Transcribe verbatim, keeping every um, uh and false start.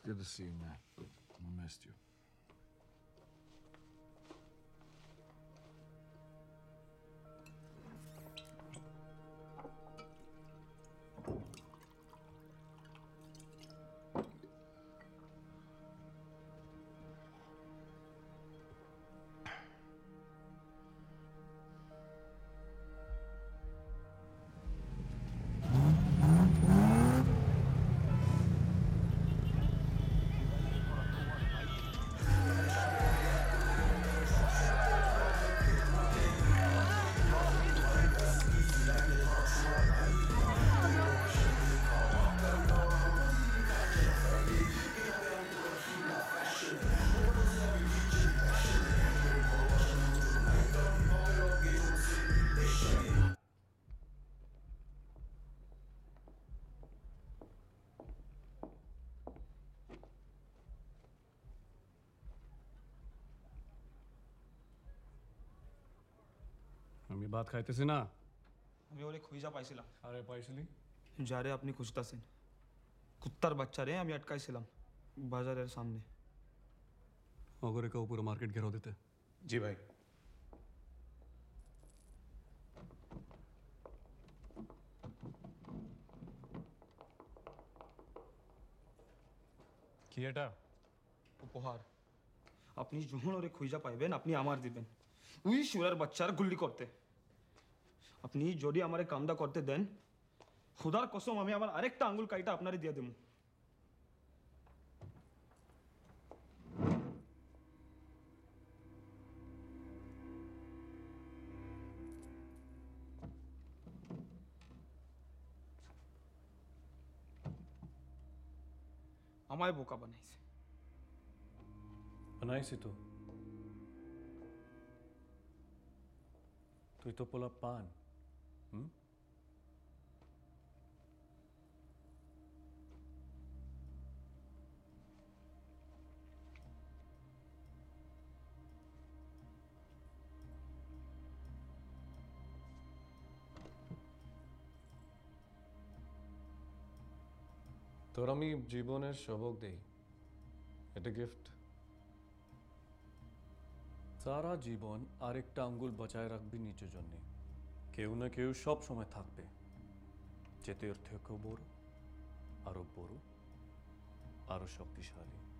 good to see you, man. I missed you. আমি ভাত খাইতেছি না আমি ওরে খুঁজা পাইছিলাম আরে পাইছিলি যারে আপনি খুঁজতাছেন কুত্তার বাচ্চারে আমি আটকাইছিলাম বাজারের সামনে অগরে কেউ পুরো মার্কেট ঘেরাও দিতে জি ভাই কি এটা উপহার আপনি যখন ওরে খুঁজা পাইবেন আপনি আমার দিবেন ওই শুয়ার বাচ্চার গুল্লি করতে আপনি যদি আমারে কামটা করতে দেন খুদার কসম আমি আমার আরেকটা আঙ্গুল কাইটা আপনারে দিয়ে দেবো আমায় বোকা বানাইছে বানাইছি তো তুই তো পোলা পান হুম তোর আমি জীবনের সবক দেই এটা গিফট সারা জীবন আরেকটা আঙ্গুল বাঁচায় রাখবি নিজের জন্যে কেউ না কেউ সব সময় থাকবে যেতে ওর থেকেও বড় আরো বড় আরো শক্তিশালী